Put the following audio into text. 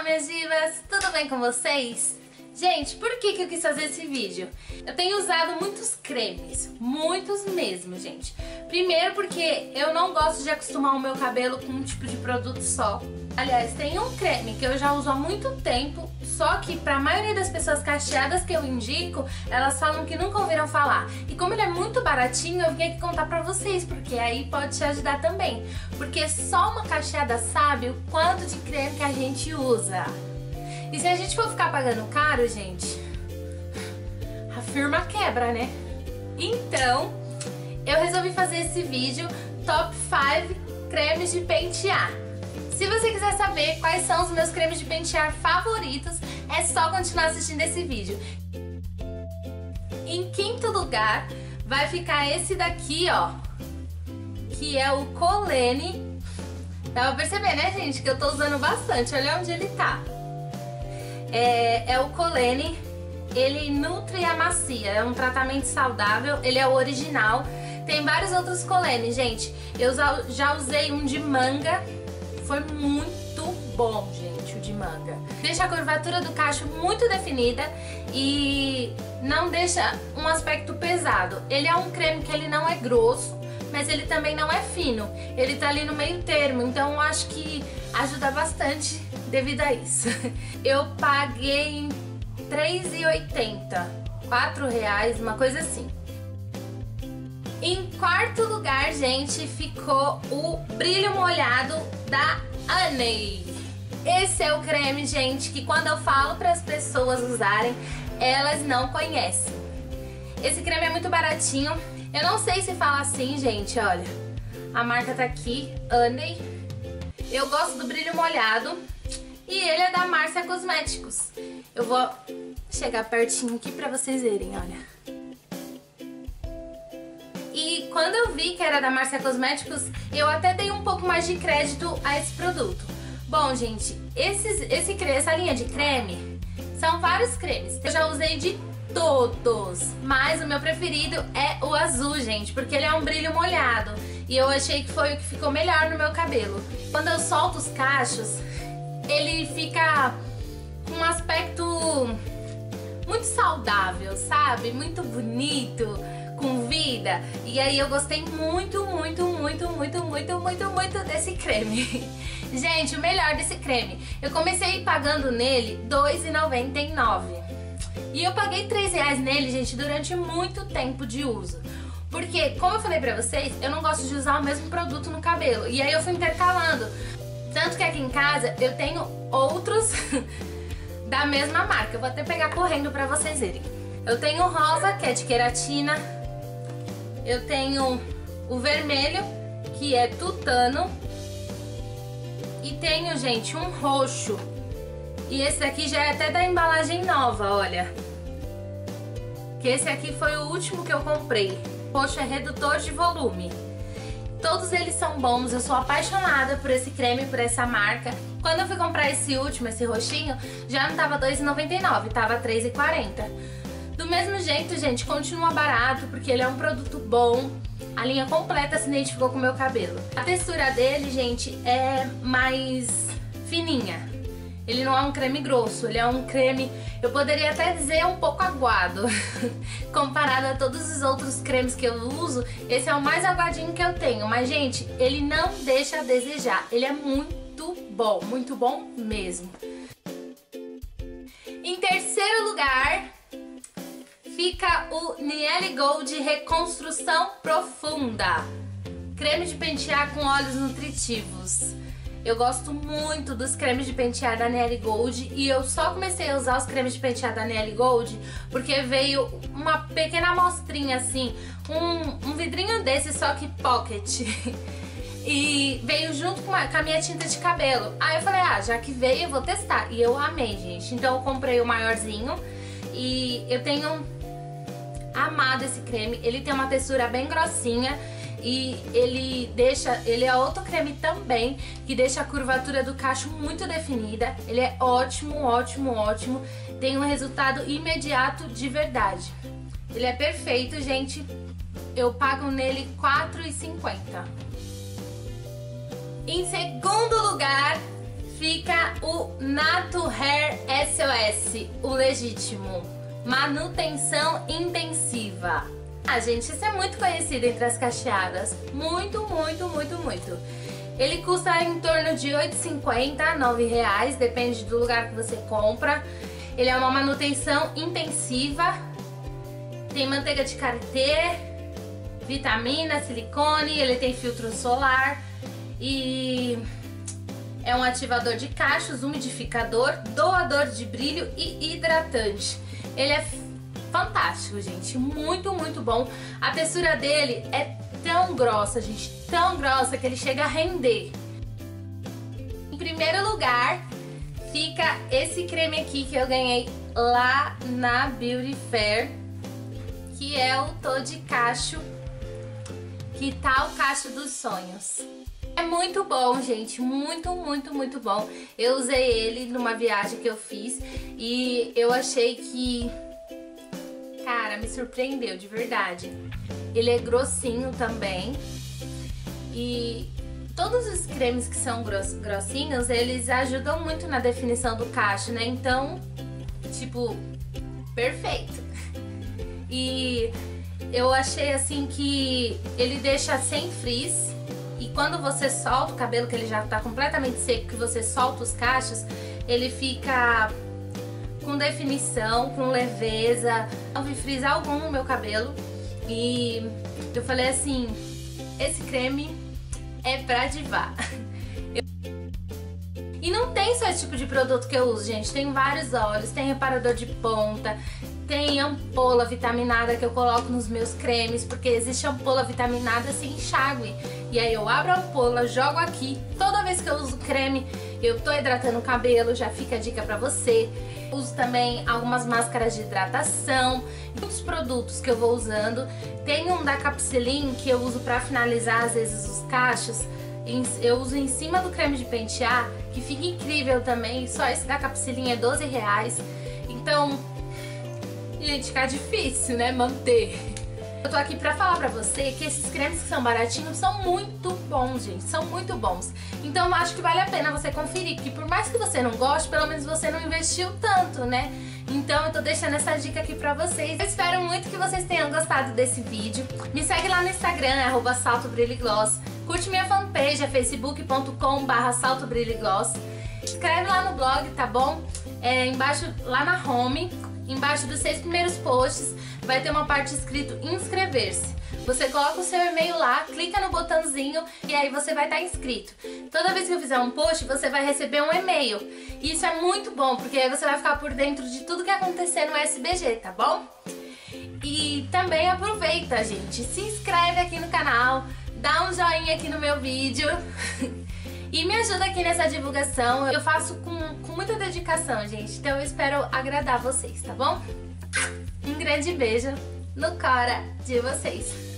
minhas divas! Tudo bem com vocês? Gente, por que eu quis fazer esse vídeo? Eu tenho usado muitos cremes, muitos mesmo, gente. Primeiro porque eu não gosto de acostumar o meu cabelo com um tipo de produto só. Aliás, tem um creme que eu já uso há muito tempo, só que pra maioria das pessoas cacheadas que eu indico, elas falam que nunca ouviram falar. E como ele é muito baratinho, eu vim aqui contar pra vocês, porque aí pode te ajudar também. Porque só uma cacheada sabe o quanto de creme que a gente usa. E se a gente for ficar pagando caro, gente, a firma quebra, né? Então, eu resolvi fazer esse vídeo Top 5 cremes de pentear. Se você quiser saber quais são os meus cremes de pentear favoritos, é só continuar assistindo esse vídeo. Em quinto lugar, vai ficar esse daqui, ó, que é o Colene. Dá pra perceber, né, gente, que eu tô usando bastante. Olha onde ele tá. É o Colene, ele nutre e amacia, é um tratamento saudável, ele é o original. Tem vários outros Colene, gente. Eu já usei um de manga, foi muito bom, gente, o de manga. Deixa a curvatura do cacho muito definida e não deixa um aspecto pesado. Ele é um creme que ele não é grosso, mas ele também não é fino. Ele tá ali no meio termo, então eu acho que ajuda bastante devido a isso. Eu paguei R$3,80, R$4, uma coisa assim. Em quarto lugar, gente, ficou o brilho molhado da Annie. Esse é o creme, gente, que quando eu falo para as pessoas usarem, elas não conhecem. Esse creme é muito baratinho. Eu não sei se fala assim, gente, olha. A marca tá aqui, Annie. Eu gosto do brilho molhado. E ele é da Márcia Cosméticos. Eu vou chegar pertinho aqui pra vocês verem, olha. E quando eu vi que era da Márcia Cosméticos, eu até dei um pouco mais de crédito a esse produto. Bom, gente, essa linha de creme são vários cremes. Eu já usei de todos, mas o meu preferido é o azul, gente, porque ele é um brilho molhado. E eu achei que foi o que ficou melhor no meu cabelo. Quando eu solto os cachos, ele fica com um aspecto muito saudável, sabe? Muito bonito, com vida. E aí eu gostei muito desse creme. Gente, o melhor desse creme. Eu comecei pagando nele R$2,99. E eu paguei R$3 nele, gente, durante muito tempo de uso. Porque, como eu falei pra vocês, eu não gosto de usar o mesmo produto no cabelo. E aí eu fui intercalando. Tanto que aqui em casa eu tenho outros da mesma marca. Eu vou até pegar correndo pra vocês verem. Eu tenho o rosa, que é de queratina. Eu tenho o vermelho, que é tutano. E tenho, gente, um roxo. E esse aqui já é até da embalagem nova, olha. Que esse aqui foi o último que eu comprei. Roxo é redutor de volume. Todos eles são bons, eu sou apaixonada por esse creme, por essa marca. Quando eu fui comprar esse último, esse roxinho, já não tava R$2,99, tava R$3,40. Do mesmo jeito, gente, continua barato, porque ele é um produto bom. A linha completa se identificou com o meu cabelo. A textura dele, gente, é mais fininha. Ele não é um creme grosso, ele é um creme, eu poderia até dizer, um pouco aguado. Comparado a todos os outros cremes que eu uso, esse é o mais aguadinho que eu tenho. Mas, gente, ele não deixa a desejar. Ele é muito bom mesmo. Em terceiro lugar, fica o Nielle Gold Reconstrução Profunda. Creme de pentear com óleos nutritivos. Eu gosto muito dos cremes de pentear da Nielle Gold e eu só comecei a usar os cremes de pentear da Nielle Gold porque veio uma pequena amostrinha assim, um vidrinho desse, só que pocket. E veio junto com a minha tinta de cabelo. Aí eu falei, já que veio eu vou testar. E eu amei, gente. Então eu comprei o maiorzinho e eu tenho amado esse creme. Ele tem uma textura bem grossinha. E ele é outro creme também, que deixa a curvatura do cacho muito definida. Ele é ótimo. Tem um resultado imediato de verdade. Ele é perfeito, gente. Eu pago nele R$4,50. Em segundo lugar, fica fica o Nato Hair SOS, o legítimo. Manutenção intensiva. Ah, gente, isso é muito conhecido entre as cacheadas. Muito, muito, muito, muito. Ele custa em torno de R$ 8,50 a R$ 9,00, depende do lugar que você compra. Ele é uma manutenção intensiva. Tem manteiga de karité, vitamina, silicone, ele tem filtro solar e é um ativador de cachos, umidificador, doador de brilho e hidratante. Ele é fantástico, gente, muito, muito bom. A textura dele é tão grossa, gente, tão grossa que ele chega a render. Em primeiro lugar, fica esse creme aqui que eu ganhei lá na Beauty Fair, que é o Tô de Cacho, que tá o cacho dos sonhos. É muito bom, gente, muito, muito, muito bom. Eu usei ele numa viagem que eu fiz e eu achei que, cara, me surpreendeu de verdade. Ele é grossinho também e todos os cremes que são grossinhos, eles ajudam muito na definição do cacho, né? Então, tipo, perfeito. E eu achei assim que ele deixa sem frizz. E quando você solta o cabelo, que ele já tá completamente seco, que você solta os cachos, ele fica com definição, com leveza. Não vi frizz algum no meu cabelo. E eu falei assim, esse creme é pra divar. E não tem só esse tipo de produto que eu uso, gente. Tem vários óleos, tem reparador de ponta, tem ampola vitaminada que eu coloco nos meus cremes, porque existe ampola vitaminada sem enxágue. E aí eu abro a ampola, jogo aqui. Toda vez que eu uso creme, eu tô hidratando o cabelo, já fica a dica pra você. Uso também algumas máscaras de hidratação, muitos produtos que eu vou usando. Tem um da Capsilin que eu uso pra finalizar às vezes os cachos. Eu uso em cima do creme de pentear, que fica incrível também. Só esse da Capsilin é R$12,00. Então, gente, fica difícil, né, manter. Eu tô aqui pra falar pra você que esses cremes que são baratinhos são muito bons, gente. São muito bons. Então eu acho que vale a pena você conferir, porque por mais que você não goste, pelo menos você não investiu tanto, né? Então eu tô deixando essa dica aqui pra vocês. Eu espero muito que vocês tenham gostado desse vídeo. Me segue lá no Instagram, @saltobrilhogloss. Curte minha fanpage, é facebook.com/saltobrilhogloss. Escreve lá no blog, tá bom? Embaixo, lá na home, embaixo dos 6 primeiros posts, vai ter uma parte escrito inscrever-se. Você coloca o seu e-mail lá, clica no botãozinho e aí você vai estar inscrito. Toda vez que eu fizer um post, você vai receber um e-mail. E isso é muito bom, porque aí você vai ficar por dentro de tudo que acontecer no SBG, tá bom? E também aproveita, gente, se inscreve aqui no canal, dá um joinha aqui no meu vídeo e me ajuda aqui nessa divulgação. Eu faço com muita dedicação, gente, então eu espero agradar vocês, tá bom? Um grande beijo no cora de vocês.